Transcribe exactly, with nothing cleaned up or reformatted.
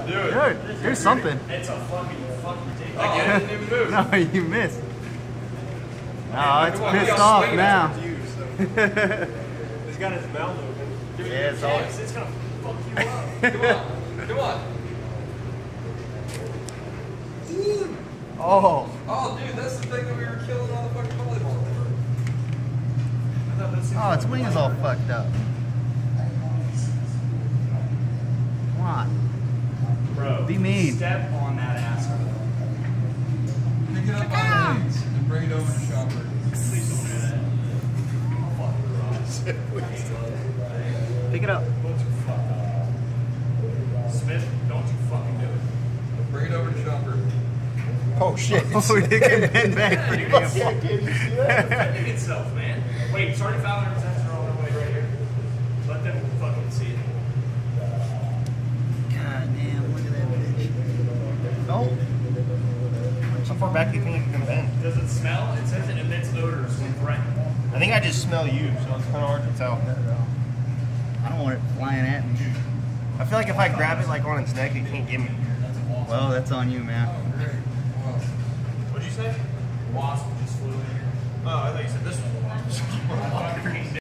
Dude, Dude, here's something. It's a fucking fucking ridiculous. I get it, didn't even move. No, you missed. Oh, it's Come on, pissed y'all off swing it now. after you, so. He's got his mouth open. Give it Yeah, your it's all- chance. It's gonna fuck you up. Come on, come on. Oh. Oh, dude, that's the thing that we were killing all the fucking volleyball for. Oh, its wing is all fucked up. Come on. Bro, Be mean. Step on that asshole. Pick it up on the legs and bring it over to Shopper. Please don't do that. I'll fuck your eyes. Pick it up. Don't you fuck up. Smith, don't you fucking do it. Bring it over to Shopper. Oh shit. Oh, it can bend back pretty good. Defending itself, man. Wait, Sergeant Fowler and Zens are on their way right here. Let them fucking see it. God damn, look at that bitch. No. How far back do you think it can bend? Does it smell? It says it emits odors when threatened. I think I just smell you, so it's kind of hard to tell. I don't want it flying at me. I feel like if I grab it like on its neck, it can't get me. Well, that's on you, man. What'd you say? Wasp just flew in here. Oh, I thought you said this was a